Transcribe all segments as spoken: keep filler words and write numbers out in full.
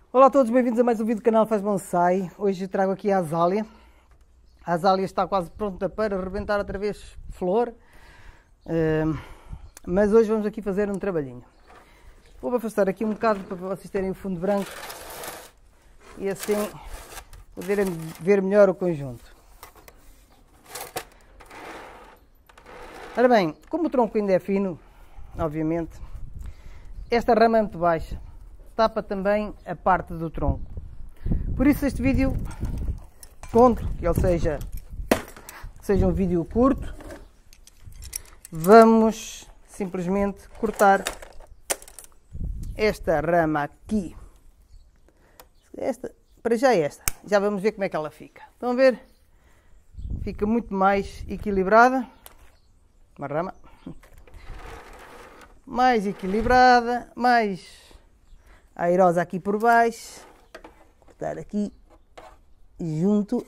Olá a todos, bem-vindos a mais um vídeo do canal Faz Bonsai. Hoje trago aqui a azália. A azália está quase pronta para arrebentar outra vez flor. Uh, mas hoje vamos aqui fazer um trabalhinho. Vou afastar aqui um bocado para vocês terem o fundo branco e assim poderem ver melhor o conjunto. Ora bem, como o tronco ainda é fino, obviamente, esta rama é muito baixa. Tapa também a parte do tronco. Por isso este vídeo, conto que ele seja, que seja um vídeo curto. Vamos simplesmente cortar esta rama aqui. Esta, para já é esta. Já vamos ver como é que ela fica. Estão a ver? Fica muito mais equilibrada. Uma rama mais equilibrada, mais airosa aqui por baixo. Cortar aqui junto.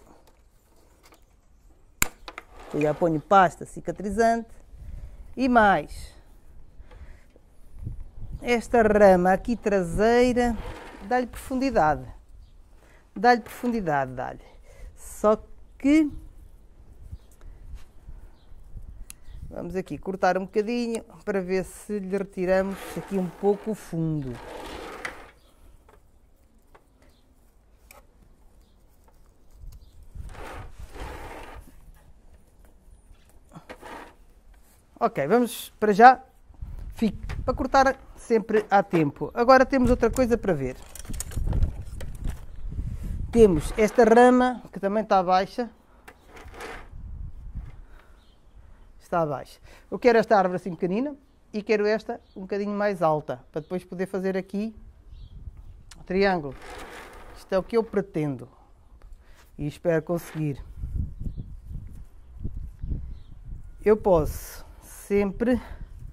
Eu já ponho pasta cicatrizante. E mais esta rama aqui traseira, dá-lhe profundidade. Dá-lhe profundidade, dá-lhe. Só que vamos aqui cortar um bocadinho para ver se lhe retiramos aqui um pouco o fundo. Ok, vamos para já. Fique para cortar sempre há tempo. Agora temos outra coisa para ver. Temos esta rama que também está baixa. Está baixa. Eu quero esta árvore assim pequenina e quero esta um bocadinho mais alta, para depois poder fazer aqui o triângulo. Isto é o que eu pretendo e espero conseguir. Eu posso sempre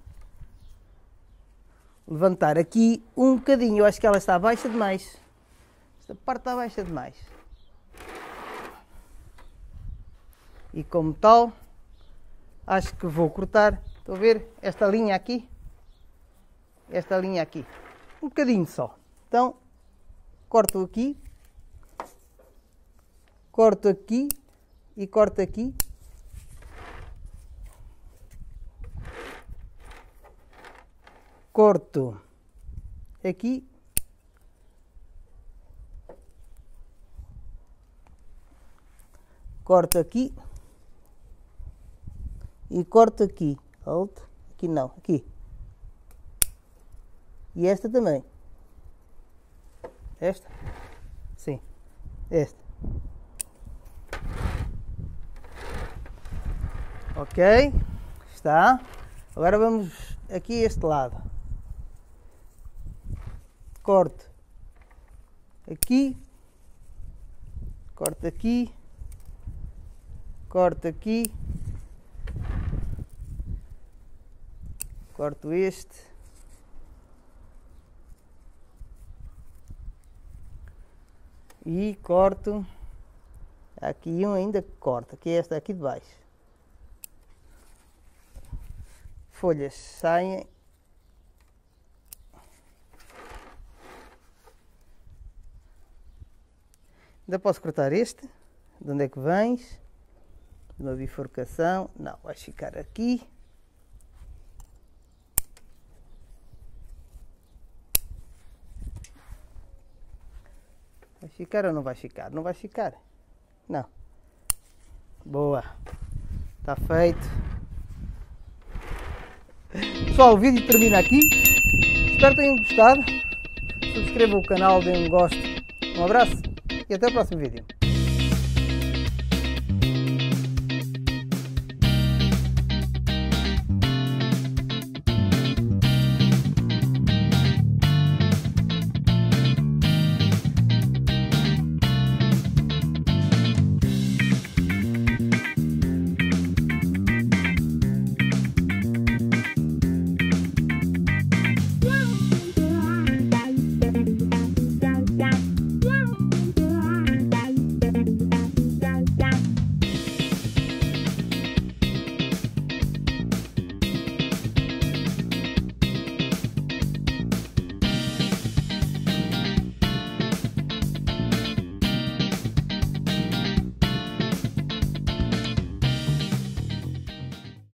levantar aqui um bocadinho. Eu acho que ela está baixa demais. Esta parte está baixa demais. E como tal, acho que vou cortar. Estão a ver esta linha aqui? Esta linha aqui. Um bocadinho só. Então, corto aqui. Corto aqui. E corto aqui. Corto aqui. Corto aqui. E corto aqui. Alto. Aqui não. Aqui. E esta também. Esta? Sim. Esta. Ok. Está. Agora vamos aqui este lado. Corto aqui, corto aqui, corto aqui, corto este, e corto aqui um ainda que corta, que é esta aqui de baixo. Folhas saem. Ainda posso cortar este. De onde é que vens? De uma bifurcação. Não, vais ficar aqui. Vai ficar ou não vai ficar? Não vai ficar. Não. Boa. Está feito. Pessoal, o vídeo termina aqui. Espero que tenham gostado. Subscrevam o canal, deem um gosto. Um abraço. E até o próximo vídeo.